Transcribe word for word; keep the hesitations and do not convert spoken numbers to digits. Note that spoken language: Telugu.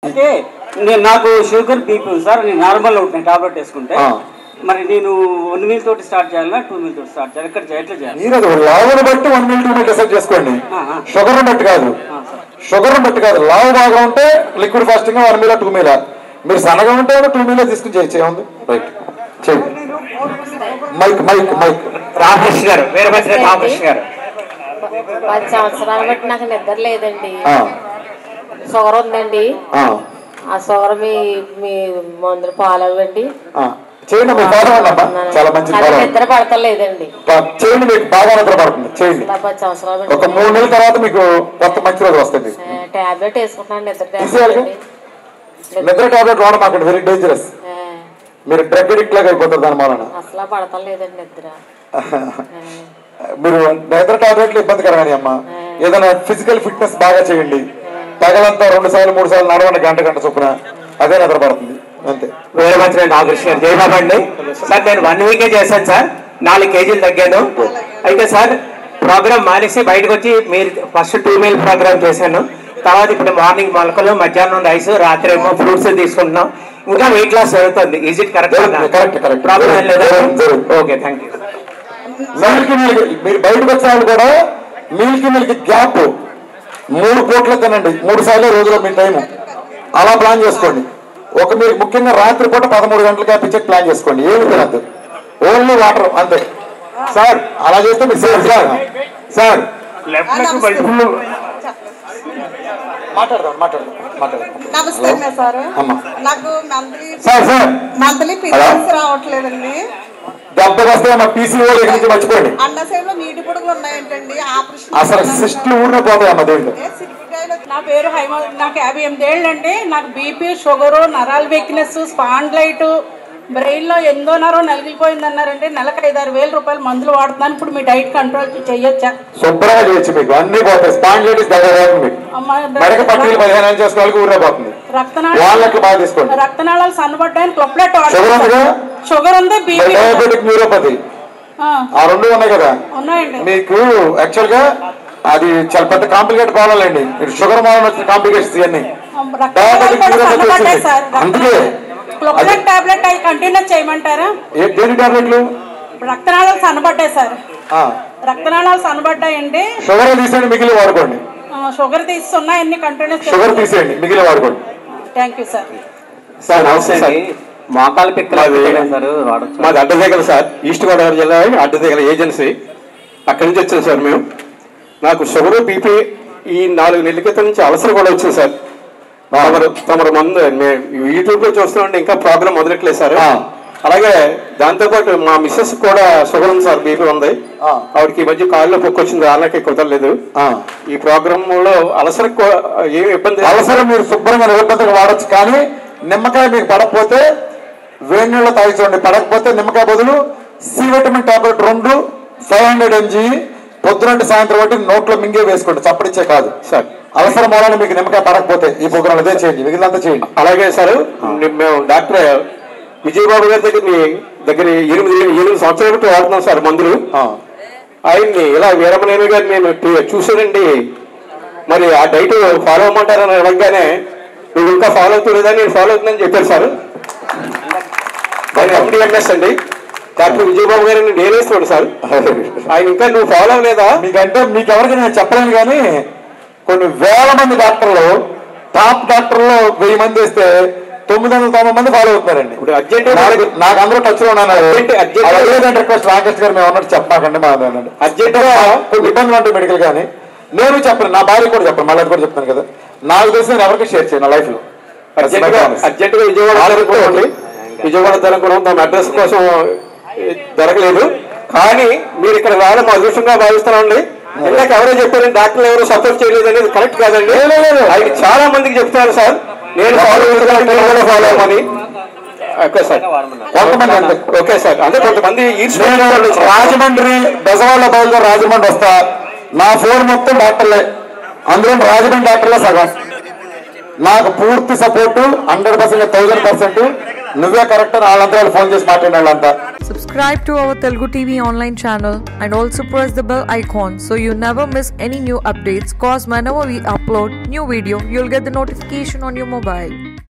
అంటే నేను నాకు షుగర్ బీపీ ఉంది సార్, నేను నార్మల్గా ఉంటాను టాబ్లెట్ వేసుకుంటే. మరి నేను వన్ మీల్ తోటి స్టార్ట్ చేయాలా టూ మీల్ తోటి స్టార్ట్ చేయాలి, ఎక్కడ ఎట్లా చేయాలి? మీరు లావును బట్టి one meal two meal decide చేసుకోండి. షుగర్ బట్టి కాదు, షుగర్ బట్టి కాదు. లావు బాగా ఉంటే liquid fasting one meal two meal, మీరు సన్నగా ఉంటే టూ మీల్ తీసుకుని చేయొచ్చు. ఏముంది? రైట్ చేయండి. మైక్ మైక్ మైక్ రామకృష్ణ గారు, వీరభద్ర రామకృష్ణ గారు. పది సంవత్సరాలు బట్టి నాకు నిద్ర లేదండి, షుగర్ ఉందండి. ఆ షుగర్ మీ మీ మందులు ఫాలో అవ్వండి. చేయండి, మీకు ఫాలో అవ్వండి. చాలా మంచిది. నిద్ర పడతలేదండి, చేయండి, మీకు బాగా నిద్ర పడుతుంది. చేయండి. పది సంవత్సరాలు ఒక మూడు నెలల తర్వాత మీకు కొత్త మంచి రోజు వస్తుంది. టాబ్లెట్ వేసుకుంటున్నాను, నిద్ర టాబ్లెట్. నిద్ర టాబ్లెట్ వాడడం మాకు వెరీ డేంజరస్. మీరు డ్రగ్ అడిక్ట్ లాగా అయిపోతారు దాని వలన. అసలు పడతలేదండి నిద్ర. మీరు నిద్ర టాబ్లెట్లు ఇబ్బందికరమని అమ్మా. ఏదైనా ఫిజికల్ ఫిట్నెస్ బాగా చేయండి. పగలంతా రెండు సార్లు మూడు సార్లు నడవండి, గంట గంట చొప్పున, అదే నిద్ర పడుతుంది అంతే. వీరభద్ర రామకృష్ణ గారు. జయబాబు అండి. సార్ నేను వన్ వీకే చేశాను సార్, నాలుగు కేజీలు తగ్గాను. అయితే సార్ ప్రోగ్రామ్ మానేసి బయటకు వచ్చి మీరు ఫస్ట్ టూ మీల్ ప్రోగ్రామ్ చేశాను. తర్వాత ఇప్పుడు మార్నింగ్ మొలకలు, మధ్యాహ్నం రైస్, రాత్రి ఏమో ఫ్రూట్స్ తీసుకుంటున్నాం. ఇంకా వెయిట్ లాస్ జరుగుతుంది. Is it correct? Correct correct problem ఏం లేదా? Okay, thank you. Milk milk మీరు బయటకు వచ్చారు కూడా మిల్క్ మిల్క్ గ్యాప్ మూడు పూట్ల తినండి, మూడు సార్లు రోజులో మీ టైము. అలా ప్లాన్ చేసుకోండి. ఒక మీరు ముఖ్యంగా రాత్రి పూట పదమూడు గంటల గ్యాప్ ఇచ్చే ప్లాన్ చేసుకోండి. ఏమి తినద్దు, ఓన్లీ వాటర్ అంతే. సార్ అలా చేస్తే మీరు సేఫ్. సార్ సార్ మాట్లాడదాం మాట్లాడదాం మాట్లాడదాం నమస్తే సార్. నాకు monthly sir sir monthly periods రావట్లేదండి. దెబ్బ వస్తే మా పీసీఓ దగ్గర నుంచి మర్చిపోండి. అన్నసేలో నీటి పొడుగులు ఉన్నాయంటండి, ఆపరేషన్ అసలు సిస్టులు ఊరిలో పోతాయమ్మ దీంట్లో. నా పేరు హైమ, నాకు యాభై ఎనిమిది ఏళ్ళు అండి. నాకు బీపీ, షుగరు, నరాల వీక్నెస్, స్పాండ్లైట్, బ్రెయిన్లో ఎందో నరం నలిగిపోయింది అన్నారంటే నెలకు ఐదారు వేల రూపాయలు మందులు వాడుతున్నాను. ఇప్పుడు మీ డైట్ కంట్రోల్ చేయొచ్చా? శుభ్రంగా చేయొచ్చు, మీకు అన్ని పోతాయి. స్పాండిలైటిస్ దగ్గర మెడక పట్టీలు పదిహేను ఏళ్ళు చేసిన వాళ్ళకి ఊరిలో పోతుంది. వాళ్ళకి బాగా తీసుకోండి. రక్తనాళాలు సన్నబడ్డాయని క్లొప్లెట్ షుగర్ ఉంది, డయాబెటిక్ న్యూరోపతి, ఆ రెండు ఉన్నాయి కదా ఉన్నాయండి మీకు. యాక్చువల్ గా అది చాలా పెద్ద కాంప్లికేట్ ప్రాబ్లం అండి. షుగర్ మూలం వచ్చిన కాంప్లికేషన్స్ ఇవన్నీ. డయాబెటిక్ న్యూరోపతి వచ్చింది, అందుకే క్లొప్లెట్ టాబ్లెట్ అవి కంటిన్యూ చేయమంటారా? దేని టాబ్లెట్లు? రక్తనాళాలు సన్నబడ్డాయి సార్, రక్తనాళాలు సన్నబడ్డాయండి. షుగర్ తీసేయండి, మిగిలిన వాడుకోండి. షుగర్ తీస్తున్నాయి అన్ని కంటిన్యూ. షుగర్ తీసేయండి, మిగిలిన వాడుకోండి. Thank you sir. సార్ నమస్తే సార్. మోకాలు పిక్కలు మాది అడ్డదేగల సార్, ఈస్ట్ గోదావరి జిల్లా అడ్డదేగల ఏజెన్సీ. అక్కడి నుంచి వచ్చాను సార్ మేము. నాకు షుగర్ బీపీ ఈ నాలుగు నెలల క్రితం నుంచి అలసర కూడా వచ్చింది సార్. తమరు తమరు మందు యూట్యూబ్ లో చూస్తున్నాంటే ఇంకా ప్రాబ్లం మొదలెట్లేదు సార్. అలాగే దాంతోపాటు మా మిస్సెస్ కూడా షుగర్ ఉంది సార్, బీపీ ఉంది. ఆవిడకి ఈ మధ్య కాళ్ళలో పొక్కు వచ్చింది, వాళ్ళకి కుదరలేదు. ఈ ప్రోగ్రామ్ లో అలసర ఏమి ఇబ్బంది? అలసర మీరు శుభ్రంగా నిలబద్ధంగా వాడచ్చు, కానీ నిమ్మకాయ మీకు పడకపోతే వేడి నీళ్ళు తాగి చూడండి. పడకపోతే నిమ్మకాయ బదులు సి విటమిన్ టాబ్లెట్ రెండు ఫైవ్ హండ్రెడ్ ఎంజీ పొద్దునంటే సాయంత్రం ఒకటి నోట్లో మింగే వేసుకోండి, చప్పడిచ్చే కాదు సార్. అలసర మూలాన్ని మీకు నిమ్మకాయ పడకపోతే ఈ ప్రోగ్రాం అదే చేయండి, మిగిలినంతా చేయండి. అలాగే సార్ మేము డాక్టర్ విజయబాబు గారి దగ్గర దగ్గర ఎనిమిది ఎనిమిది సంవత్సరాల బట్టి వాడుతున్నాం సార్ మందులు. ఆయన్ని ఇలా వీరమనేని గారు నేను చూసానండి. మరి ఆ డైట్ ఫాలో అవ్వమంటారని అడగగానే నువ్వు ఇంకా ఫాలో అవుతులేదని నేను ఫాలో అవుతుందని చెప్పారు సార్. ఎండిఎంఎస్ అండి, డాక్టర్ విజయబాబు గారిని నేనేస్తున్నాడు సార్. ఆయన ఇంకా నువ్వు ఫాలో అవ్వలేదా? మీకంటే మీకు ఎవరికి నేను చెప్పలేను, కానీ కొన్ని వేల మంది డాక్టర్లు, టాప్ డాక్టర్లు వెయ్యి మంది వేస్తే తొమ్మిది వందల తొంభై మంది ఫాలో అవుతున్నారండి. ఇప్పుడు అర్జెంట్ నాకు అందరూ టచ్ లో ఉన్నాను. రిక్వెస్ట్ రామకృష్ణ గారు మేము అన్నట్టు చెప్పకండి, మా అర్జెంట్ గా కొన్ని ఇబ్బందులు ఉంటాయి మెడికల్. కానీ నేను చెప్పను, నా భార్య కూడా చెప్పను, మళ్ళీ కూడా చెప్తాను కదా. నాకు తెలిసి నేను ఎవరికి షేర్ చేయను నా లైఫ్ లో. అర్జెంట్ గా అర్జెంట్ గా విజయవాడ అనుకోండి, విజయవాడ అనుకున్నాం. దాని అడ్రస్ కోసం దొరకలేదు, కానీ మీరు ఇక్కడ రావడం మా అదృష్టంగా భావిస్తున్నాండి. ఇందాక ఎవరో చెప్పారు డాక్టర్లు ఎవరు సపోర్ట్ చేయలేదు అనేది కరెక్ట్ కాదండి. ఆయన చాలా మందికి చెప్తున్నారు సార్, నేను ఫాలో అవుతున్నాను ఫాలో అవ్వమని. ఓకే సార్, కొంతమంది ఓకే సార్. అంటే కొంతమంది రాజమండ్రి బెజవాళ్ళ బయలుదేరి రాజమండ్రి వస్తా, నా ఫోన్ మొత్తం డాక్టర్లే, అందులో రాజమండ్రి డాక్టర్లే సగం. నాకు పూర్తి support hundred percent thousand percent నువ్వే కరెక్ట్ అని వాళ్ళంతా వాళ్ళు ఫోన్ చేసి మాట్లాడిన వాళ్ళంతా. subscribe to our Telugu T V online channel and also press the bell icon so you never miss any new updates, cause whenever we upload new video, you'll get the notification on your mobile.